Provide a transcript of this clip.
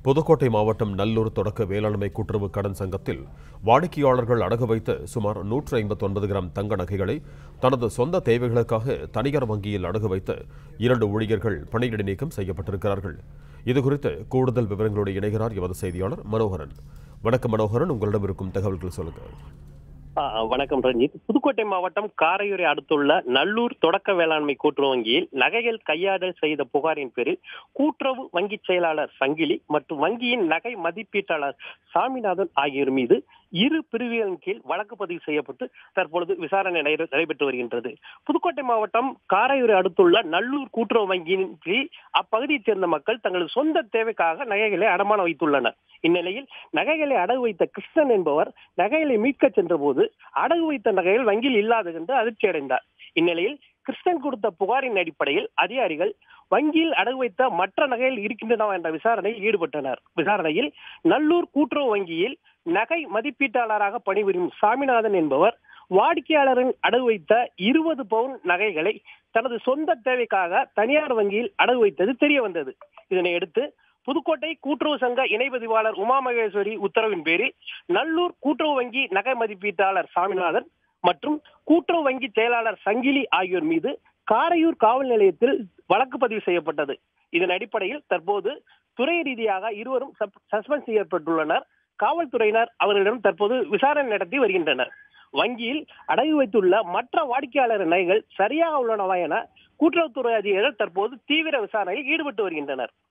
புதுக்கோட்டை மாவட்டம் நல்லூர் தொடக்க வேளாண்மை கூட்டுறவு கடன் சங்கத்தில் வாடிக்கையாளர்கள் அடகு வைத்த சுமார் 159 கிராம் தங்க நகைகளை தனது சொந்த தேவைகளுக்காக தனியார் வங்கியில் அடகு வைத்த 2 ஊழியர்கள் பணியிடை நீக்கம் செய்யப்பட்டிருக்கிறார்கள். இதுகுறித்து கூடுதல் விவரங்களோடு இணைகிறார் எமது செய்தியாளர் மனோகரன். வணக்கம் மனோகரன், உங்களிடம் இருக்கும் தகவல்கள் சொல்லுங்கள். வணக்கம் ரஞ்சித். புதுக்கோட்டை மாவட்டம் காரையூரை அடுத்துள்ள நல்லூர் தொடக்க வேளாண்மை கூட்டுறவு வங்கியில் நகைகள் கையாடல் செய்த புகாரின் பேரில் கூட்டுறவு வங்கி செயலாளர் சங்கிலி மற்றும் வங்கியின் நகை மதிப்பீட்டாளர் சாமிநாதன் ஆகியோர் மீது 2 பிரிவுகளின் கீழ் வழக்கு பதிவு செய்யப்பட்டு தற்பொழுது விசாரணை நடைபெற்று வருகின்றது. புதுக்கோட்டை மாவட்டம் காரையூரை அடுத்துள்ள நல்லூர் கூட்டுறவு வங்கியின் கீழ் அப்பகுதியைச் சேர்ந்த மக்கள் தங்களது சொந்த தேவைக்காக நகைகளை அடமானம் வைத்துள்ளனர். இந்நிலையில் நகைகளை அடகு வைத்த கிருஷ்ணன் என்பவர் நகைகளை மீட்க சென்ற போது அடகு வைத்த நகைகள் வங்கியில் இல்லாது என்று அதிர்ச்சி அடைந்தார். இந்நிலையில் கிருஷ்ணன் கொடுத்த புகாரின் அடிப்படையில் அதிகாரிகள் வங்கியில் அடகு வைத்த மற்ற நகைகள் இருக்கின்றன என்ற விசாரணையில் ஈடுபட்டனர். விசாரணையில் நல்லூர் கூட்டுறவு வங்கியில் நகை மதிப்பீட்டாளராக பணிபுரியும் சாமிநாதன் என்பவர் வாடிக்கையாளரின் அடகு வைத்த 20 பவுன் நகைகளை தனது சொந்த தேவைக்காக தனியார் வங்கியில் அடகு வைத்தது தெரிய வந்தது. இதனையடுத்து புதுக்கோட்டை கூட்டுறவு சங்க இணைப்பதிவாளர் உமா மகேஸ்வரி உத்தரவின் பேரில் நல்லூர் கூட்டுறவு வங்கி நகை மதிப்பீட்டாளர் சாமிநாதன் மற்றும் கூட்டுறவு வங்கி செயலாளர் சங்கிலி ஆகியோர் மீது காரையூர் காவல் நிலையத்தில் வழக்கு பதிவு செய்யப்பட்டது. இதன் அடிப்படையில் தற்போது துறை ரீதியாக இருவரும் சஸ்பெண்ட் செய்யப்பட்டுள்ளனர். காவல்துறையினர் அவர்களிடம் தற்போது விசாரணை நடத்தி வருகின்றனர். வங்கியில் அடகு வைத்துள்ள மற்ற வாடிக்கையாளர் நகைகள் சரியாக உள்ளனவா என கூட்டுறவுத்துறை அதிகாரிகள் தற்போது தீவிர விசாரணையில் ஈடுபட்டு வருகின்றனர்.